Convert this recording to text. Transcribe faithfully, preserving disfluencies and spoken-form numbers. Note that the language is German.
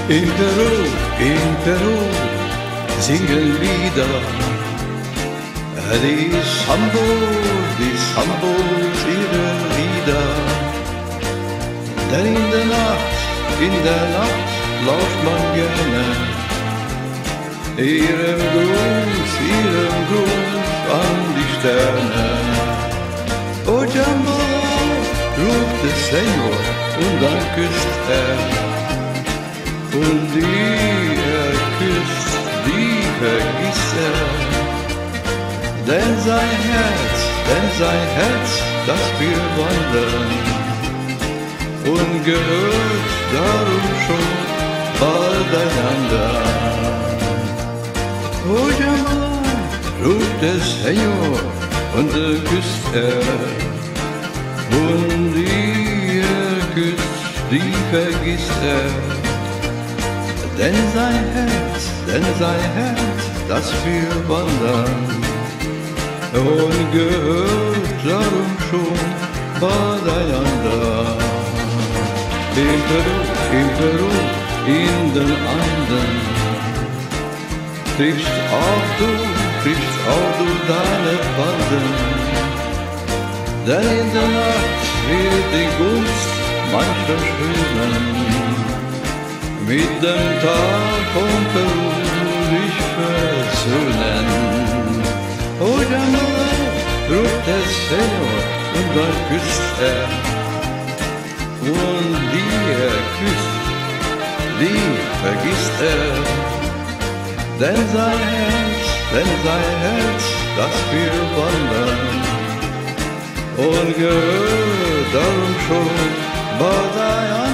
In Peru, in Peru singen Lieder, die Sambo, die Sambo ihre Lieder. Denn in der Nacht, in der Nacht läuft man gerne ihrem Gruß, ihrem Gruß an die Sterne. Oh Jambo, ruft der Senor und dann küsst er. Und die er küsst, die vergisst er. Denn sein Herz, denn sein Herz, das wir wandern und gehört darum schon bald einander. Oh Jamal, ruft der Senor und er küsst er. Und die er küsst, die vergisst er. Denn sein Herz, denn sein Herz, das wir wandern und gehört darum schon beieinander. In Peru, in Peru, in den Anden, triffst auch du, triffst auch du deine Banden. Denn in der Nacht wird die Gunst mancher Schönen mit dem Tag von Peru dich versöhnen. Oh Jamal, ruft der Senor und dann küsst er. Und die er küsst, die vergisst er. Denn sein Herz, denn sein Herz, das wir wandern und gehört darum schon bei